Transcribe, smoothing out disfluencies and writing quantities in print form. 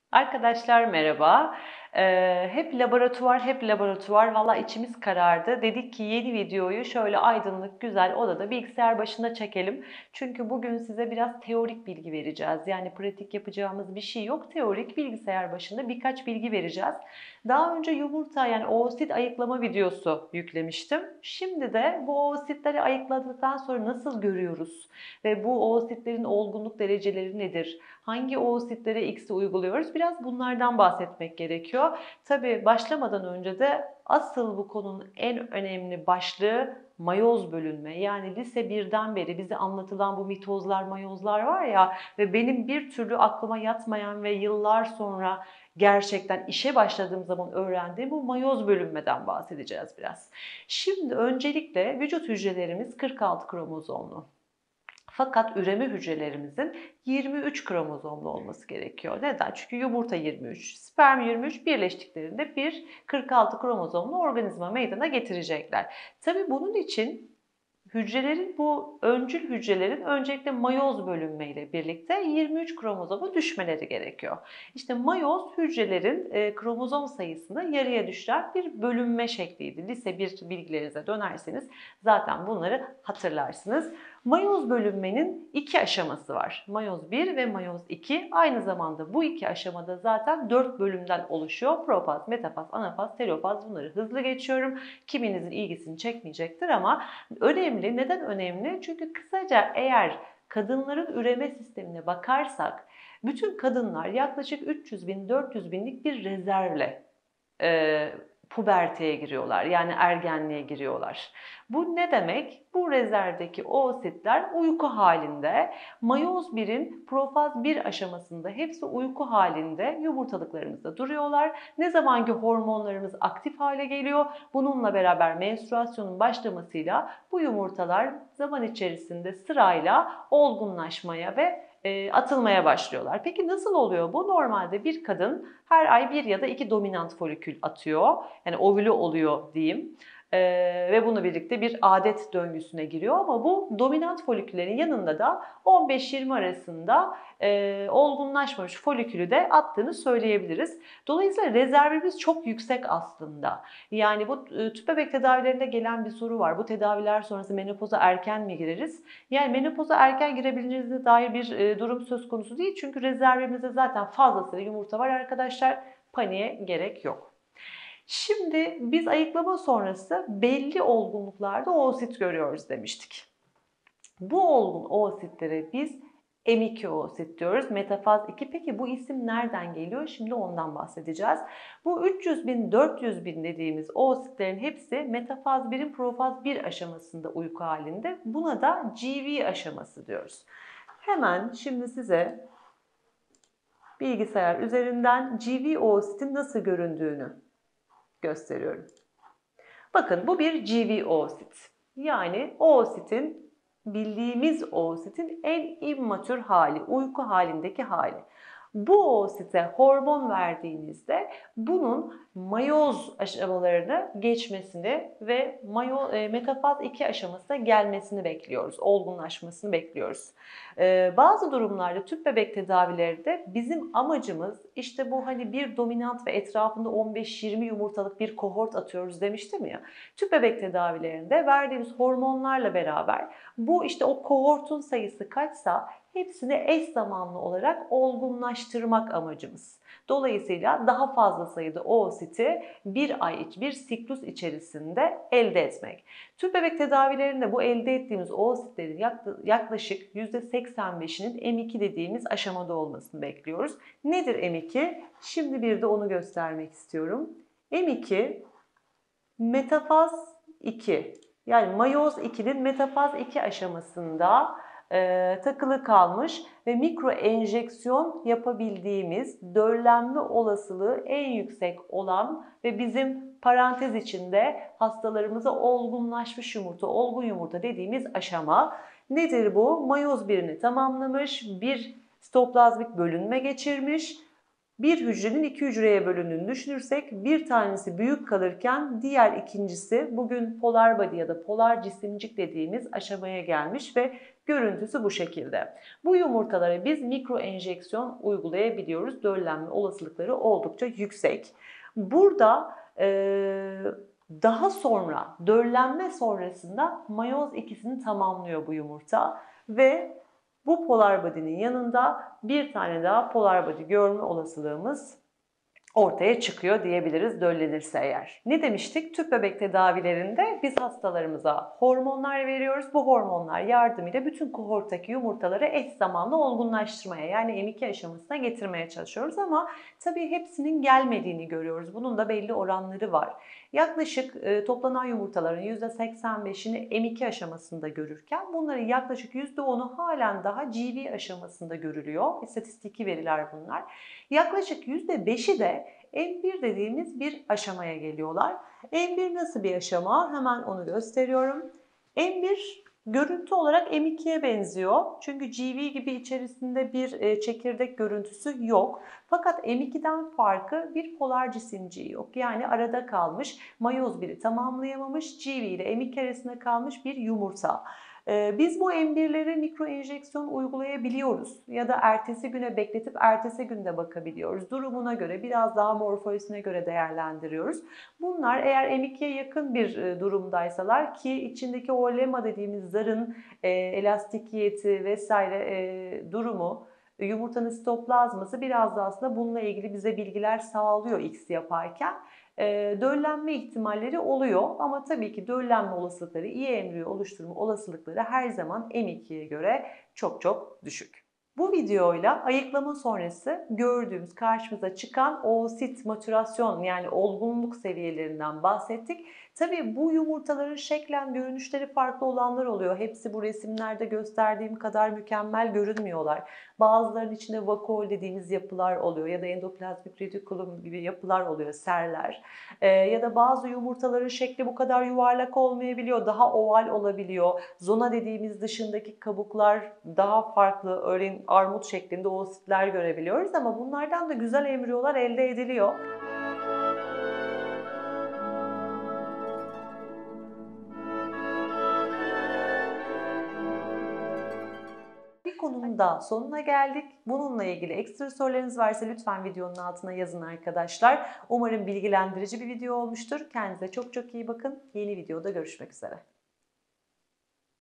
Arkadaşlar merhaba. Hep laboratuvar, hep laboratuvar. Valla içimiz karardı. Dedik ki yeni videoyu şöyle aydınlık, güzel odada bilgisayar başında çekelim. Çünkü bugün size biraz teorik bilgi vereceğiz. Yani pratik yapacağımız bir şey yok. Teorik bilgisayar başında birkaç bilgi vereceğiz. Daha önce yumurta yani oosit ayıklama videosu yüklemiştim. Şimdi de bu oositleri ayıkladıktan sonra nasıl görüyoruz? Ve bu oositlerin olgunluk dereceleri nedir? Hangi oositlere X'i uyguluyoruz? Biraz bunlardan bahsetmek gerekiyor. Tabii başlamadan önce de asıl bu konunun en önemli başlığı mayoz bölünme. Yani lise 1'den beri bize anlatılan bu mitozlar, mayozlar var ya ve benim bir türlü aklıma yatmayan ve yıllar sonra gerçekten işe başladığım zaman öğrendiğim bu mayoz bölünmeden bahsedeceğiz biraz. Şimdi öncelikle vücut hücrelerimiz 46 kromozomlu. Fakat üreme hücrelerimizin 23 kromozomlu olması gerekiyor. Neden? Çünkü yumurta 23, sperm 23 birleştiklerinde bir 46 kromozomlu organizma meydana getirecekler. Tabii bunun için bu öncül hücrelerin öncelikle mayoz bölünmeyle birlikte 23 kromozoma düşmeleri gerekiyor. İşte mayoz hücrelerin kromozom sayısında yarıya düşüren bir bölünme şekliydi. Lise 1 bilgilerinize dönerseniz zaten bunları hatırlarsınız. Mayoz bölünmenin iki aşaması var. Mayoz 1 ve mayoz 2. Aynı zamanda bu iki aşamada zaten 4 bölümden oluşuyor. Profaz, metafaz, anafaz, telofaz, bunları hızlı geçiyorum. Kiminizin ilgisini çekmeyecektir ama önemli. Neden önemli? Çünkü kısaca eğer kadınların üreme sistemine bakarsak bütün kadınlar yaklaşık 300 bin 400 binlik bir rezervle puberteye giriyorlar. Yani ergenliğe giriyorlar. Bu ne demek? Bu rezervdeki oositler uyku halinde. Mayoz 1'in profaz 1 aşamasında hepsi uyku halinde yumurtalıklarımızda duruyorlar. Ne zamanki hormonlarımız aktif hale geliyor, bununla beraber menstruasyonun başlamasıyla bu yumurtalar zaman içerisinde sırayla olgunlaşmaya ve atılmaya başlıyorlar. Peki nasıl oluyor bu? Normalde bir kadın her ay 1 ya da 2 dominant folikül atıyor. Yani ovülü oluyor diyeyim. Ve bununla birlikte bir adet döngüsüne giriyor ama bu dominant foliküllerin yanında da 15-20 arasında olgunlaşmamış folikülü de attığını söyleyebiliriz. Dolayısıyla rezervimiz çok yüksek aslında. Yani bu tüp bebek tedavilerinde gelen bir soru var. Bu tedaviler sonrası menopoza erken mi gireriz? Yani menopoza erken girebileceğinize dair bir durum söz konusu değil. Çünkü rezervimizde zaten fazlasıyla yumurta var arkadaşlar. Paniğe gerek yok. Şimdi biz ayıklama sonrası belli olgunluklarda oosit görüyoruz demiştik. Bu olgun oositlere biz M2 oosit diyoruz. Metafaz 2. Peki bu isim nereden geliyor? Şimdi ondan bahsedeceğiz. Bu 300 bin 400 bin dediğimiz oositlerin hepsi metafaz 1'in profaz 1 aşamasında uyku halinde. Buna da GV aşaması diyoruz. Hemen şimdi size bilgisayar üzerinden GV oositin nasıl göründüğünü gösteriyorum. Bakın bu bir GV oosit. Yani oositin bildiğimiz oositin en immatür hali, uyku halindeki hali. Bu oosite hormon verdiğinizde bunun mayoz aşamalarını geçmesini ve metafaz 2 aşamasına gelmesini bekliyoruz, olgunlaşmasını bekliyoruz. Bazı durumlarda tüp bebek tedavilerinde bizim amacımız işte bu hani bir dominant ve etrafında 15-20 yumurtalık bir kohort atıyoruz demiştim ya. Tüp bebek tedavilerinde verdiğimiz hormonlarla beraber bu işte o kohortun sayısı kaçsa hepsini eş zamanlı olarak olgunlaştırmak amacımız. Dolayısıyla daha fazla sayıda oositi bir siklus içerisinde elde etmek. Tüp bebek tedavilerinde bu elde ettiğimiz oositlerin yaklaşık %85'inin M2 dediğimiz aşamada olmasını bekliyoruz. Nedir M2? Şimdi bir de onu göstermek istiyorum. M2 metafaz 2 yani mayoz 2'nin metafaz 2 aşamasında takılı kalmış ve mikro enjeksiyon yapabildiğimiz döllenme olasılığı en yüksek olan ve bizim parantez içinde hastalarımıza olgunlaşmış yumurta, olgun yumurta dediğimiz aşama. Nedir bu? Mayoz birini tamamlamış, bir sitoplazmik bölünme geçirmiş. Bir hücrenin iki hücreye bölündüğünü düşünürsek bir tanesi büyük kalırken diğer ikincisi bugün polar body ya da polar cisimcik dediğimiz aşamaya gelmiş ve Görüntüsü bu şekilde. Bu yumurtalara biz mikro enjeksiyon uygulayabiliyoruz. Döllenme olasılıkları oldukça yüksek. Burada daha sonra döllenme sonrasında mayoz ikisini tamamlıyor bu yumurta ve bu polar body'nin yanında bir tane daha polar body görme olasılığımız ortaya çıkıyor diyebiliriz döllenirse eğer. Ne demiştik? Tüp bebek tedavilerinde biz hastalarımıza hormonlar veriyoruz. Bu hormonlar yardımıyla bütün kohorttaki yumurtaları eş zamanlı olgunlaştırmaya, yani M2 aşamasına getirmeye çalışıyoruz ama tabii hepsinin gelmediğini görüyoruz. Bunun da belli oranları var. Yaklaşık toplanan yumurtaların %85'ini M2 aşamasında görürken bunların yaklaşık %10'u halen daha GV aşamasında görülüyor. İstatistiki veriler bunlar. Yaklaşık %5'i de M1 dediğimiz bir aşamaya geliyorlar. M1 nasıl bir aşama? Hemen onu gösteriyorum. M1 görüntü olarak M2'ye benziyor. Çünkü GV gibi içerisinde bir çekirdek görüntüsü yok. Fakat M2'den farkı bir polar cisimciği yok. Yani arada kalmış, mayoz biri tamamlayamamış, GV ile M2 arasında kalmış bir yumurta. Biz bu M1'lere mikro enjeksiyon uygulayabiliyoruz ya da ertesi güne bekletip ertesi günde bakabiliyoruz. Durumuna göre, biraz daha morfolojisine göre değerlendiriyoruz. Bunlar eğer M2'ye yakın bir durumdaysalar, ki içindeki o lemma dediğimiz zarın elastikiyeti vesaire durumu, yumurtanın sitoplazması biraz da aslında bununla ilgili bize bilgiler sağlıyor X yaparken. Döllenme ihtimalleri oluyor ama tabii ki döllenme olasılıkları, iyi embriyo oluşturma olasılıkları her zaman M2'ye göre çok çok düşük. Bu videoyla ayıklama sonrası gördüğümüz, karşımıza çıkan oosit matürasyon, yani olgunluk seviyelerinden bahsettik. Tabii bu yumurtaların şeklen görünüşleri farklı olanlar oluyor. Hepsi bu resimlerde gösterdiğim kadar mükemmel görünmüyorlar. Bazılarının içinde vakuol dediğimiz yapılar oluyor ya da endoplazmik retikulum gibi yapılar oluyor, serler. Ya da bazı yumurtaların şekli bu kadar yuvarlak olmayabiliyor, daha oval olabiliyor. Zona dediğimiz dışındaki kabuklar daha farklı, örneğin armut şeklinde oositler görebiliyoruz ama bunlardan da güzel embriyolar elde ediliyor. Bir konunun daha sonuna geldik. Bununla ilgili ekstra sorularınız varsa lütfen videonun altına yazın arkadaşlar. Umarım bilgilendirici bir video olmuştur. Kendinize çok çok iyi bakın. Yeni videoda görüşmek üzere.